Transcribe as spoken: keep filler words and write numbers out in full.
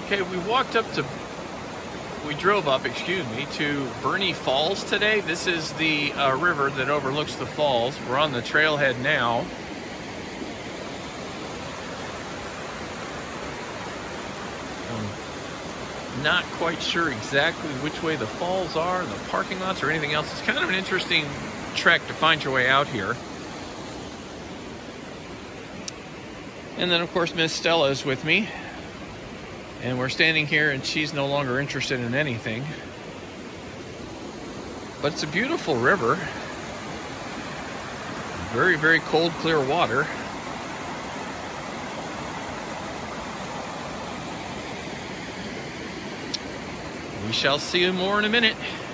Okay, we walked up to, we drove up, excuse me, to Burney Falls today. This is the uh, river that overlooks the falls. We're on the trailhead now. I'm not quite sure exactly which way the falls are, the parking lots, or anything else. It's kind of an interesting trek to find your way out here. And then, of course, Miss Stella is with me. And we're standing here and she's no longer interested in anything. But it's a beautiful river. Very, very cold, clear water. We shall see you more in a minute.